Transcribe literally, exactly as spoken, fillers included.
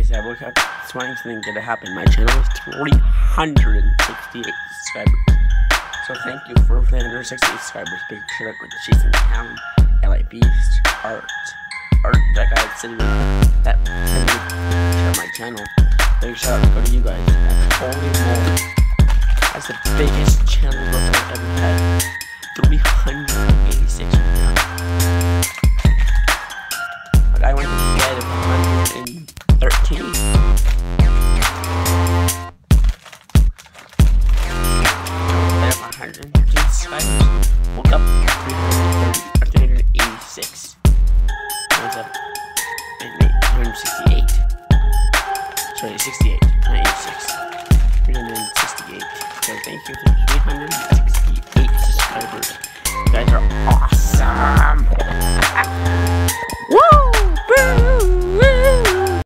guys, I woke up this morning, something gonna happen. My channel is three hundred sixty-eight subscribers. So thank you for three hundred sixty-eight subscribers. Big shout out with Jason Town, L I Beast, Art, Art, that guy sitting that share my channel. Big shout out go to you guys. That's holy moly. That's the biggest channel growth I've ever had. three hundred eighty-six right now. Like I went to bed at one hundred thirteen. I have one hundred thirteen subscribers. Woke up three hundred eighty-six. What's up? Wait, three hundred sixty-eight. Sorry, sixty-eight, not eighty-six. three hundred sixty-eight. So thank you for three hundred sixty-eight subscribers. You guys are awesome.